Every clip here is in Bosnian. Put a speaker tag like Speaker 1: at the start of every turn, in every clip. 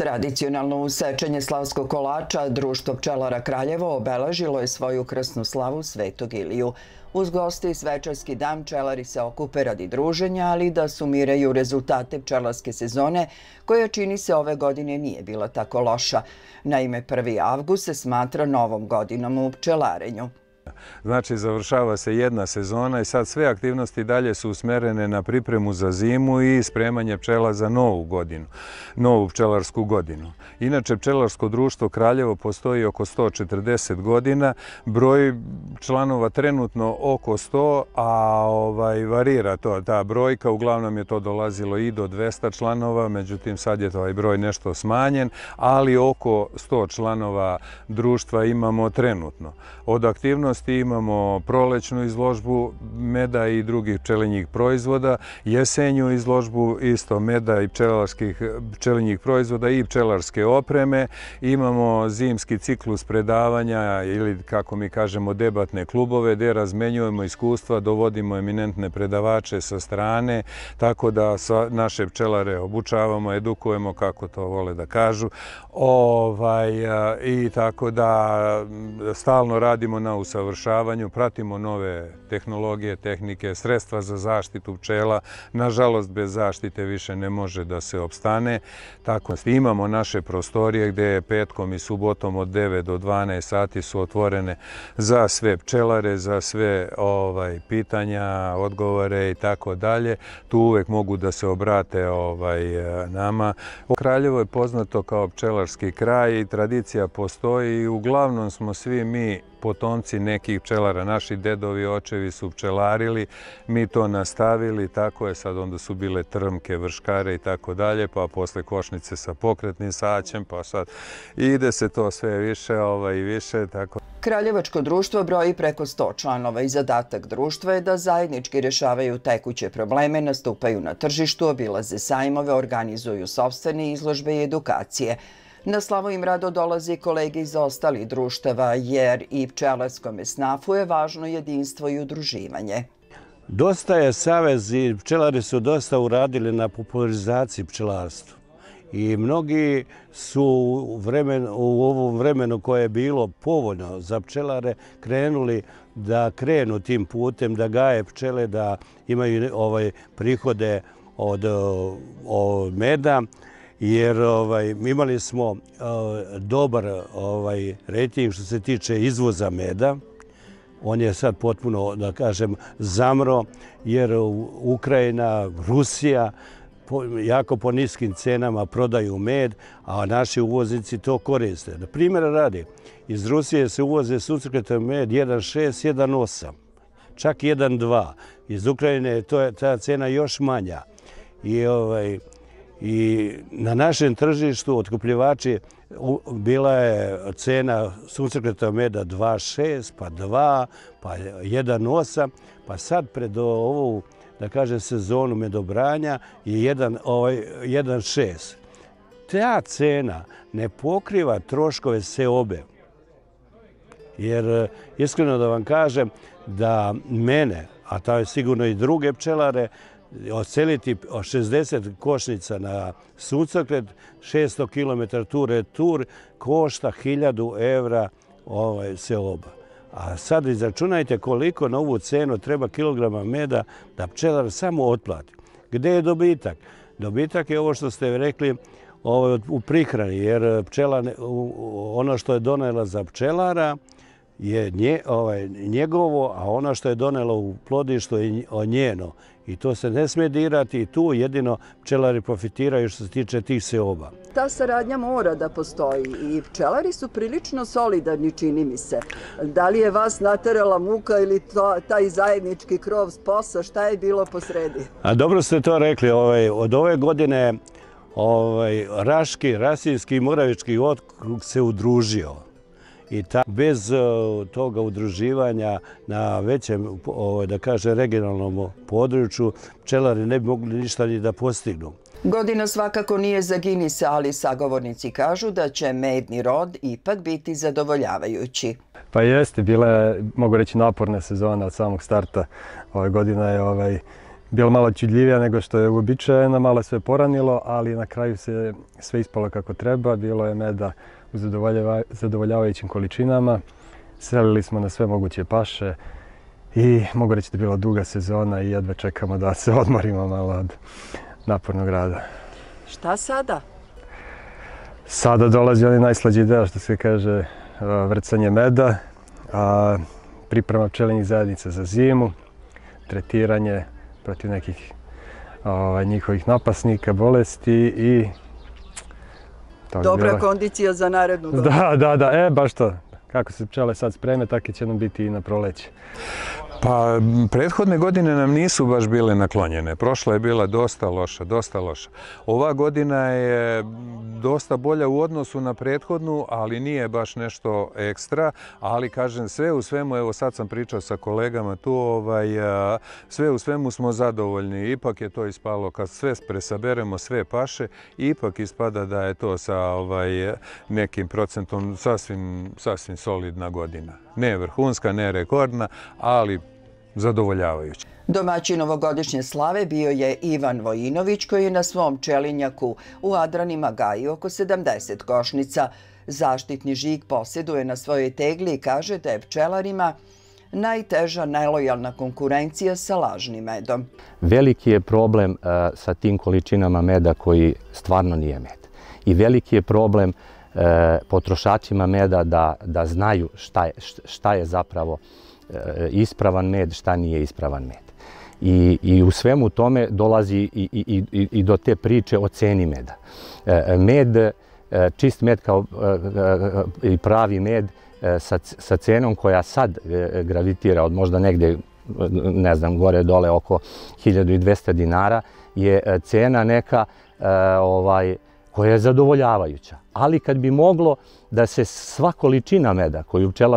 Speaker 1: Tradicionalno usečenje slavskog kolača Društvo pčelara Kraljevo obeležilo je svoju krsnu slavu Svetog Iliju. Uz goste i svečarski dan pčelari se okupe radi druženja, ali da sumiraju rezultate pčelarske sezone, koja čini se ove godine nije bila tako loša. Naime, 1. avgust se smatra novom godinom u pčelarenju.
Speaker 2: Znači, završava se jedna sezona i sad sve aktivnosti dalje su usmerene na pripremu za zimu i spremanje pčela za novu godinu, novu pčelarsku godinu. Inače, pčelarsko društvo Kraljevo postoji oko 140 godina, broj članova trenutno oko 100, a varira to, ta brojka, uglavnom je to dolazilo i do 200 članova, međutim sad je ovaj broj nešto smanjen, ali oko 100 članova društva imamo trenutno. Od aktivnosti imamo prolećnu izložbu meda i drugih pčelinjih proizvoda, jesenju izložbu isto meda i pčelinjih proizvoda i pčelarske opreme. Imamo zimski ciklus predavanja ili, kako mi kažemo, debatne klubove gdje razmenjujemo iskustva, dovodimo eminentne predavače sa strane, tako da naše pčelare obučavamo, edukujemo, kako to vole da kažu, i tako da stalno radimo na usavršavanju, pratimo nove tehnologije, tehnike, sredstva za zaštitu pčela. Nažalost, bez zaštite više ne može da se opstane. Tako imamo naše prostorije gdje petkom i subotom od 9 do 12 sati su otvorene za sve pčelare, za sve pitanja, odgovore i tako dalje. Tu uvek mogu da se obrate nama. Kraljevo je poznato kao pčelarski kraj i tradicija postoji i uglavnom smo svi mi potomci nekih pčelara. Naši dedovi, očevi su pčelarili, mi to nastavili, tako je, sad onda su bile trmke, vrškare i tako dalje, pa posle košnice sa pokretnim saćem, pa sad ide se to sve više i više, tako.
Speaker 1: Kraljevačko društvo broji preko 100 članova i zadatak društva je da zajednički rješavaju tekuće probleme, nastupaju na tržištu, obilaze sajmove, organizuju sopstvene izložbe i edukacije. Na slavu im rado dolaze kolege iz ostalih društava, jer i pčelarskom esnafu je važno jedinstvo i udruživanje.
Speaker 3: Dosta je savez i pčelari su dosta uradili na popularizaciji pčelarstva. I mnogi su u ovom vremenu koje je bilo povoljno za pčelare krenuli da krenu tim putem, da gaje pčele, da imaju prihode od meda. Jer imali smo dobar rejting što se tiče izvoza meda. On je sad potpuno, da kažem, zamro, jer Ukrajina, Rusija jako po niskim cenama prodaju med, a naši uvoznici to koriste. Na primjer radi, iz Rusije se uvoze suncokretov med 1,6, 1,8, čak 1,2. Iz Ukrajine je ta cena još manja. I na našem tržištu otkupljivači bila je cena suncokretov meda 2,6, pa 2, pa 1,8, pa sad pred ovu, da kažem, sezonu medobranja je 1,6. Ta cena ne pokriva troškove seobe. Jer, iskreno da vam kažem, da mene, a to je sigurno i druge pčelare, odseliti 60 košnica na suncokret, 600 km tur košta 1000 evra seoba. A sad izračunajte koliko na ovu cenu treba kilograma meda da pčelar samo otplati. Gde je dobitak? Dobitak je ovo što ste rekli u prihrani, jer ono što je donela za pčelara je njegovo, a ono što je donelo u plodištu je njeno. I to se ne smije dirati i tu jedino pčelari profitiraju što se tiče tih seoba.
Speaker 1: Ta saradnja mora da postoji i pčelari su prilično solidarni, čini mi se. Da li je vas naterala muka ili taj zajednički krov s POS-a, šta je bilo posredi?
Speaker 3: A dobro ste to rekli, od ove godine Raški, Rasinski i Moravički okrug se udružio. I bez toga udruživanja na većem, da kažem, regionalnom području, pčelari ne bi mogli ništa ni da postignu.
Speaker 1: Godina svakako nije za Ginisa, ali sagovornici kažu da će medni rod ipak biti zadovoljavajući.
Speaker 4: Pa jeste, bila je, mogu reći, naporna sezona od samog starta. Ove godina je bila malo čudljivija nego što je uobičajeno, malo sve poranilo, ali na kraju se sve ispalo kako treba. Bilo je meda u zadovoljavajućim količinama. Selili smo na sve moguće paše i mogu reći da je bila duga sezona i jedva čekamo da se odmorimo malo od napornog rada.
Speaker 1: Šta sada?
Speaker 4: Sada dolazi onaj najslađi deo, što se kaže, vrcanje meda, priprema pčelinjih zajednica za zimu, tretiranje protiv nekih njihovih napasnika, bolesti i...
Speaker 1: Dobra kondicija za narednu godinu.
Speaker 4: Da, baš to. Kako se pčele sad spreme, tako će nam biti i na proleće.
Speaker 2: Pa, prethodne godine nam nisu baš bile naklonjene. Prošla je bila dosta loša. Ova godina je dosta bolja u odnosu na prethodnu, ali nije baš nešto ekstra. Ali, kažem, sve u svemu, evo sad sam pričao sa kolegama tu, sve u svemu smo zadovoljni. Ipak je to ispalo, kad sve presaberemo, sve paše, ipak ispada da je to sa nekim procentom sasvim solidna godina. Ne vrhunska, ne rekordna, ali zadovoljavajuća.
Speaker 1: Domaćin ovogodišnje slave bio je Ivan Vojinović, koji je na svom pčelinjaku u Adranima gaji oko 70 košnica. Zaštitni žig posjeduje na svojoj tegli i kaže da je pčelarima najteža nelojalna konkurencija sa lažnim medom.
Speaker 5: Veliki je problem sa tim količinama meda koji stvarno nije med. I veliki je problem potrošačima meda da znaju šta je zapravo ispravan med, šta nije ispravan med. I u svemu tome dolazi i do te priče o ceni meda. Med, čist med kao i pravi med sa cenom koja sad gravitira od možda negde, ne znam, gore dole oko 1200 dinara, je cena neka koja je zadovoljavajuća. Ali kad bi moglo da se sva količina meda koju pčela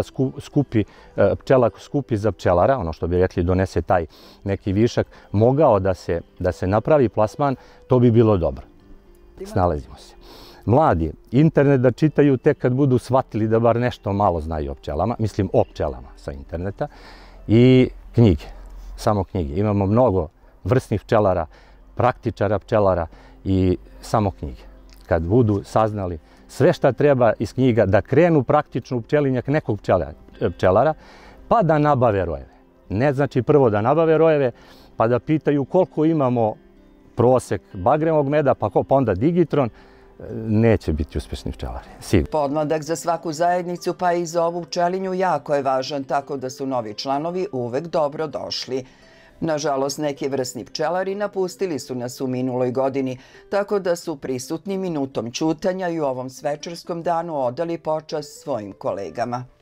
Speaker 5: skupi za pčelara, ono što bi rekli donese taj neki višak, mogao da se napravi plasman, to bi bilo dobro. Snalazimo se. Mladi, internet da čitaju tek kad budu shvatili da bar nešto malo znaju o pčelama, mislim o pčelama sa interneta, i knjige, samo knjige. Imamo mnogo vrsnih pčelara, praktičara pčelara i samo knjige. Kad budu saznali sve šta treba iz knjiga, da krenu praktično u pčelinjak nekog pčelara, pa da nabave rojeve. Ne znači prvo da nabave rojeve, pa da pitaju koliko imamo prosek bagremog meda, pa onda digitron, neće biti uspješni pčelari.
Speaker 1: Podmladak za svaku zajednicu, pa i za ovu pčelinju, jako je važan, tako da su novi članovi uvek dobro došli. Nažalost, neki vrsni pčelari napustili su nas u minuloj godini, tako da su prisutni minutom ćutanja i u ovom svečarskom danu odali počast svojim kolegama.